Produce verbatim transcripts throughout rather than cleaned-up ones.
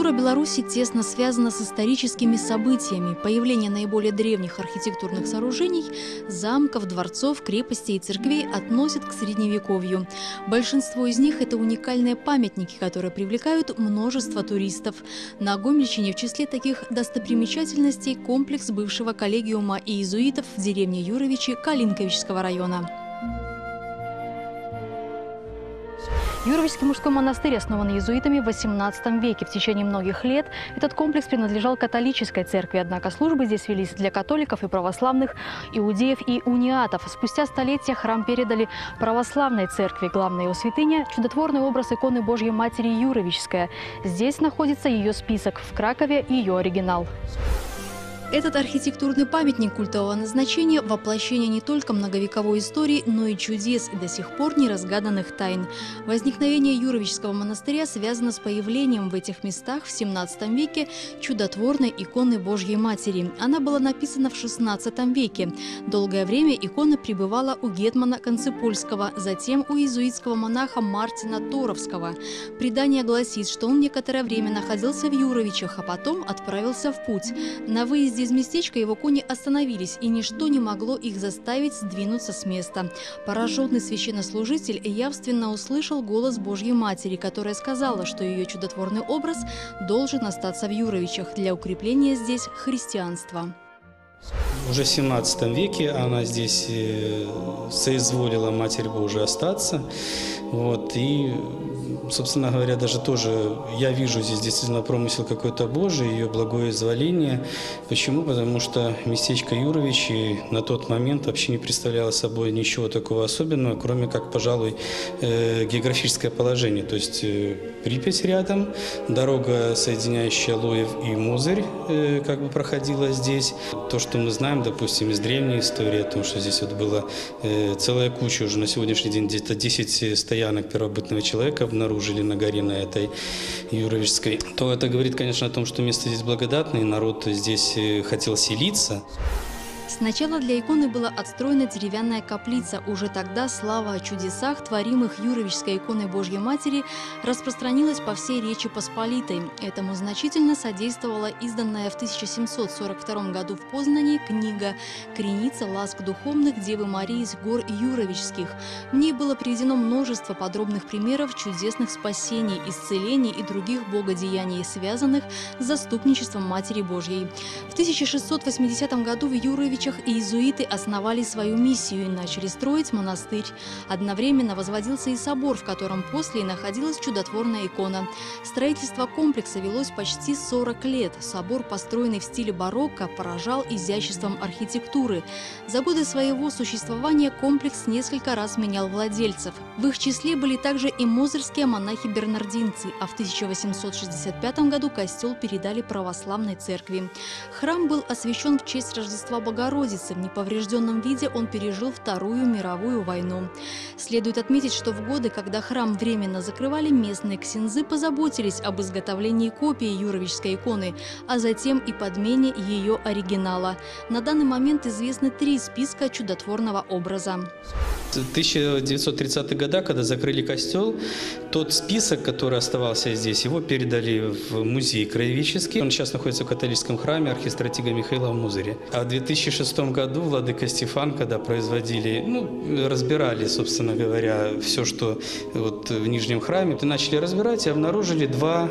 Архитектура Беларуси тесно связана с историческими событиями. Появление наиболее древних архитектурных сооружений – замков, дворцов, крепостей и церквей – относят к Средневековью. Большинство из них – это уникальные памятники, которые привлекают множество туристов. На Гомельщине в числе таких достопримечательностей комплекс бывшего коллегиума иезуитов в деревне Юровичи Калинковичского района. Юровичский мужской монастырь основан иезуитами в восемнадцатом веке. В течение многих лет этот комплекс принадлежал католической церкви, однако службы здесь велись для католиков и православных, иудеев и униатов. Спустя столетия храм передали православной церкви. Главная его святыня – чудотворный образ иконы Божьей Матери Юровичская. Здесь находится ее список, в Кракове – ее оригинал. Этот архитектурный памятник культового назначения – воплощение не только многовековой истории, но и чудес и до сих пор неразгаданных тайн. Возникновение Юровичского монастыря связано с появлением в этих местах в семнадцатом веке чудотворной иконы Божьей Матери. Она была написана в шестнадцатом веке. Долгое время икона пребывала у гетмана Концепольского, затем у иезуитского монаха Мартина Торовского. Предание гласит, что он некоторое время находился в Юровичах, а потом отправился в путь. На выезде из местечка его кони остановились, и ничто не могло их заставить сдвинуться с места. Пораженный священнослужитель явственно услышал голос Божьей Матери, которая сказала, что ее чудотворный образ должен остаться в Юровичах для укрепления здесь христианства. Уже в семнадцатом веке она здесь соизволила Матерь Божия остаться. Вот, и, собственно говоря, даже тоже я вижу здесь действительно промысел какой-то Божий, ее благое изволение. Почему? Потому что местечко Юровичи на тот момент вообще не представляло собой ничего такого особенного, кроме как, пожалуй, э, географическое положение. То есть э, Припять рядом, дорога, соединяющая Лоев и Мозырь, э, как бы проходила здесь. То, что мы знаем, допустим, из древней истории, о том, что здесь вот была э, целая куча, уже на сегодняшний день где-то десять стоянок первобытного человека обнаружили на горе на этой Юровичской, то это говорит, конечно, о том, что место здесь благодатное, и народ здесь хотел селиться. Сначала для иконы была отстроена деревянная каплица. Уже тогда слава о чудесах, творимых Юровичской иконой Божьей Матери, распространилась по всей Речи Посполитой. Этому значительно содействовала изданная в тысяча семьсот сорок втором году в Познани книга «Креница ласк духовных Девы Марии с гор Юровичских». В ней было приведено множество подробных примеров чудесных спасений, исцелений и других богодеяний, связанных с заступничеством Матери Божьей. В тысяча шестьсот восьмидесятом году в Юровичах иезуиты основали свою миссию и начали строить монастырь. Одновременно возводился и собор, в котором после находилась чудотворная икона. Строительство комплекса велось почти сорок лет. Собор, построенный в стиле барокко, поражал изяществом архитектуры. За годы своего существования комплекс несколько раз менял владельцев. В их числе были также и мозырские монахи-бернардинцы, а в тысяча восемьсот шестьдесят пятом году костел передали православной церкви. Храм был освящен в честь Рождества Богородицы. В неповрежденном виде он пережил Вторую мировую войну. Следует отметить, что в годы, когда храм временно закрывали, местные ксензы позаботились об изготовлении копии Юровичской иконы, а затем и подмене ее оригинала. На данный момент известны три списка чудотворного образа. В тысяча девятьсот тридцатых годах, когда закрыли костел, тот список, который оставался здесь, его передали в музей краеведческий. Он сейчас находится в католическом храме архистратига Михаила в Мозыре. А в две тысячи шестом году владыка Стефан, когда производили, ну, разбирали, собственно говоря, все, что вот в Нижнем храме, начали разбирать и обнаружили два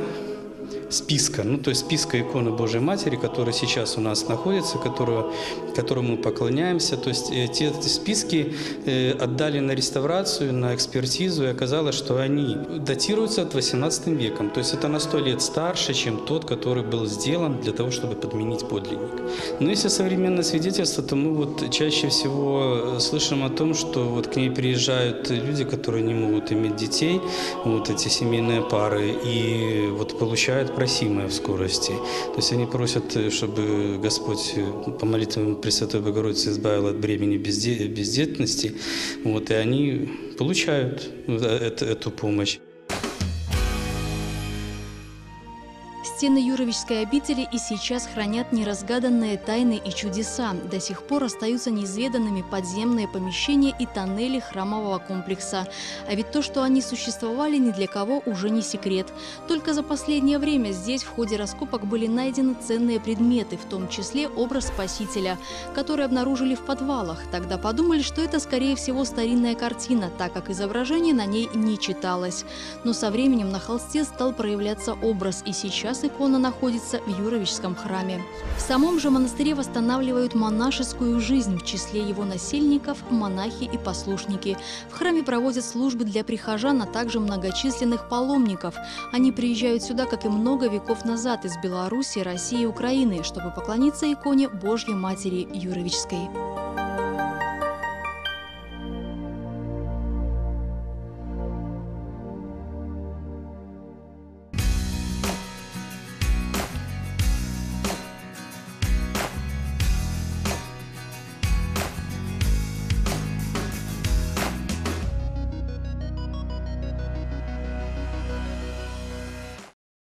списка, ну то есть списка иконы Божьей Матери, которая сейчас у нас находится, которую, которому мы поклоняемся. То есть э, те списки э, отдали на реставрацию, на экспертизу, и оказалось, что они датируются от восемнадцатым веком. То есть это на сто лет старше, чем тот, который был сделан для того, чтобы подменить подлинник. Но если современное свидетельство, то мы вот чаще всего слышим о том, что вот к ней приезжают люди, которые не могут иметь детей, вот эти семейные пары, и вот получают просимое в скорости. То есть они просят, чтобы Господь по молитвам Пресвятой Богородицы избавил от бремени бездетности, вот, и они получают эту, эту помощь. С Стены Юровичской обители и сейчас хранят неразгаданные тайны и чудеса. До сих пор остаются неизведанными подземные помещения и тоннели храмового комплекса. А ведь то, что они существовали, ни для кого уже не секрет. Только за последнее время здесь в ходе раскопок были найдены ценные предметы, в том числе образ Спасителя, который обнаружили в подвалах. Тогда подумали, что это, скорее всего, старинная картина, так как изображение на ней не читалось. Но со временем на холсте стал проявляться образ, и сейчас икона находится в Юровичском храме. В самом же монастыре восстанавливают монашескую жизнь, в числе его насельников – монахи и послушники. В храме проводят службы для прихожан, а также многочисленных паломников. Они приезжают сюда, как и много веков назад, из Беларуси, России и Украины, чтобы поклониться иконе Божьей Матери Юровичской.